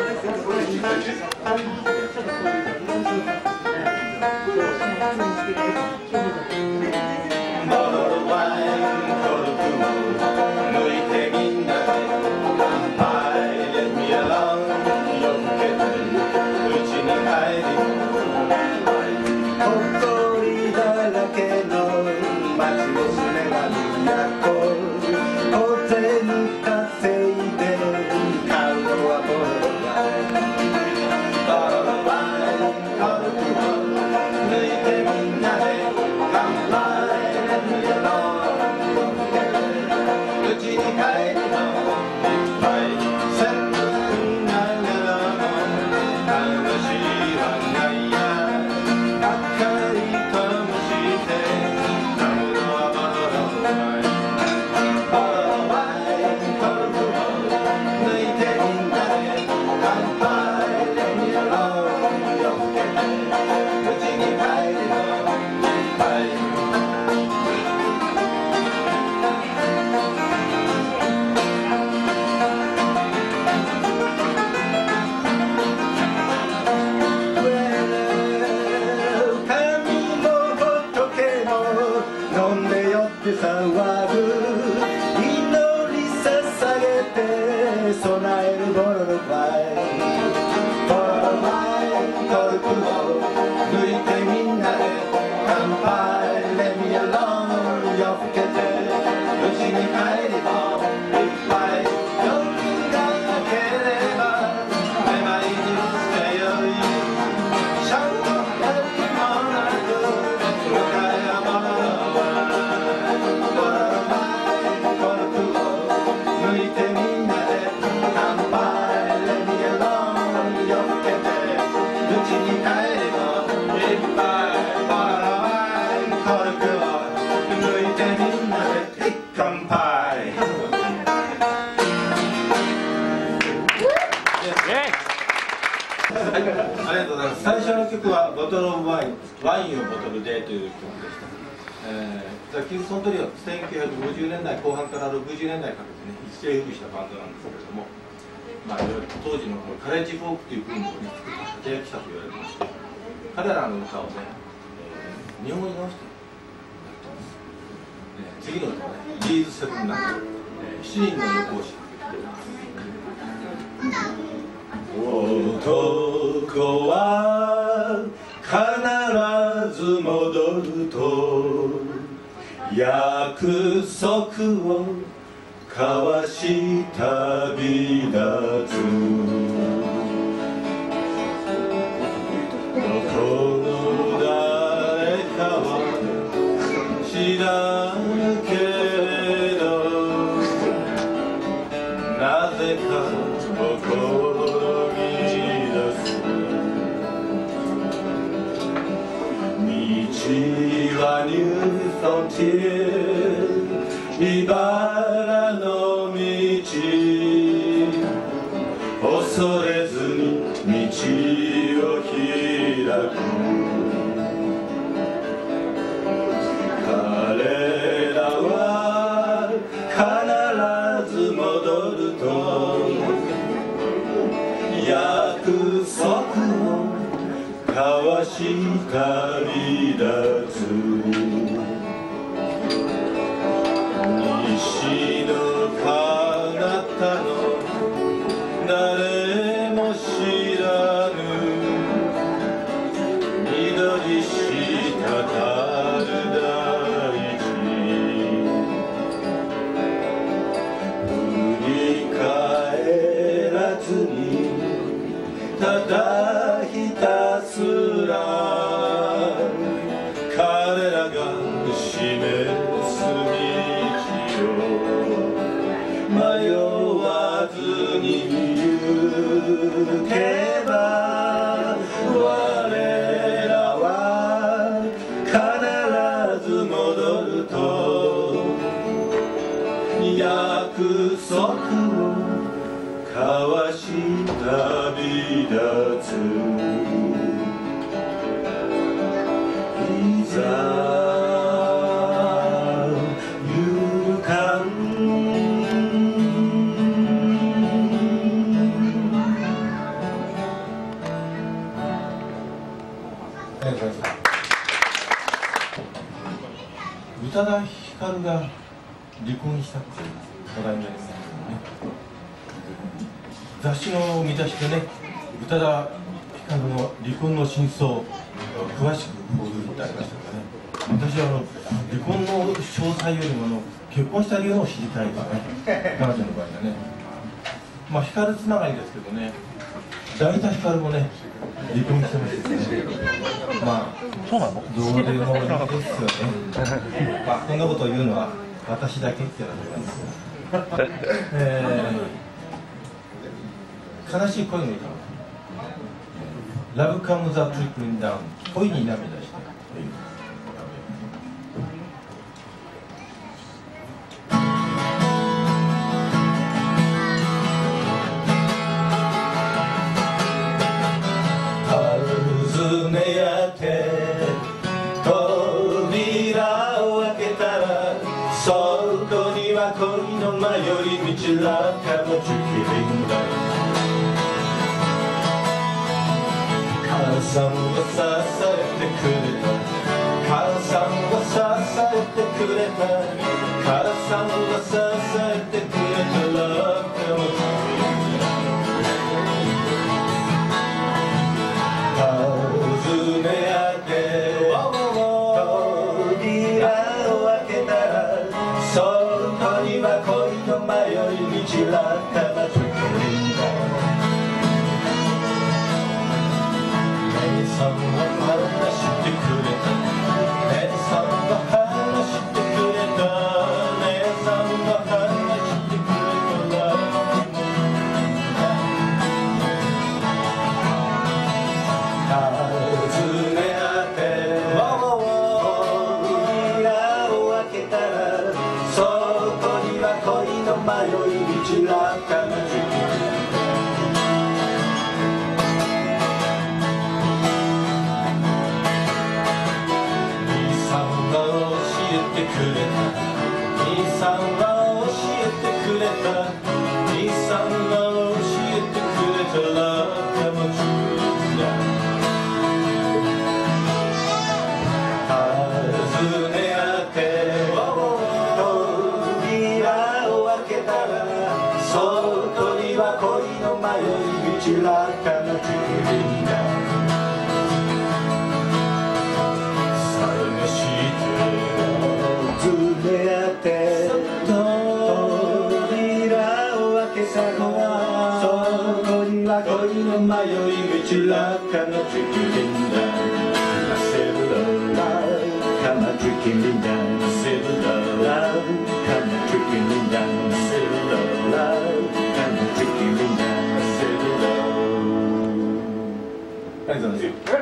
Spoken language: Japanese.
最初の曲はボトル・オブ・ワイン、ワインをボトルでという曲でした。ザ・キングソン・トリオ、1950年代後半から60年代かけてね、一世風靡したバンドなんですけれども、当時のカレッジフォークという文化をね、作った立役者と言われてまして、彼らの歌をね、日本語に直してやってます。次の歌はね、リーズ・セブンナイト、7人の旅行者。 男は必ず戻ると約束を交わし旅立つどこの誰かは知らぬけれどなぜか心はニューフロンティア茨の道恐れずに道を開く彼らは必ず戻ると約束を交わし旅立つ西の彼方の誰も知らぬ緑滴る大地振り返らずにただひたすら彼らが示す道を迷わずに行けば我らは必ず戻ると約束を交わし旅立ついざ勇敢宇多田ヒカルが離婚したっていう話題になりますけどね、雑誌の見出しでね、宇多田ヒカルの離婚の真相を詳しく報じてありましたからね、私は離婚の詳細よりも結婚した理由を知りたいですね、彼女の場合はね。まあ、ヒカルつながりですけどね、大体ヒカルもね、離婚してましたね。まあ、どうでもいいですよね。まあ、こんなことを言うのは私だけっていうのはあります。悲しい恋の歌、ラブカムザトリクリンダウン、恋に涙してという。 恋の迷い道らかのチュキリンダ、母さんが支えてくれた、母さんが支えてくれた、母さんが支えてくれたらかのチュキリンダ、訪ね合って扉を開けたら、そこには恋の迷い道らかなチュキリンダ、姉さんは話してくれた、姉さんは話してくれた、姉さんは話してくれたら、訪ね合って扉を開けたら、そこには恋の迷い道らかなチュキリンダ、兄さんが教えてくれた、兄さんが教えてくれた、兄さんが教えてくれたらかのチュキリンダ、訪ね合ってそこには恋の迷い道らかのチュキリンダ、探して訪ね合って扉を開けたら、そこには恋の迷い道らかのチュキリンダ、セルラーかなチュキリンダ、セルラーかなチュキリンダ、セルラーありがとうございます。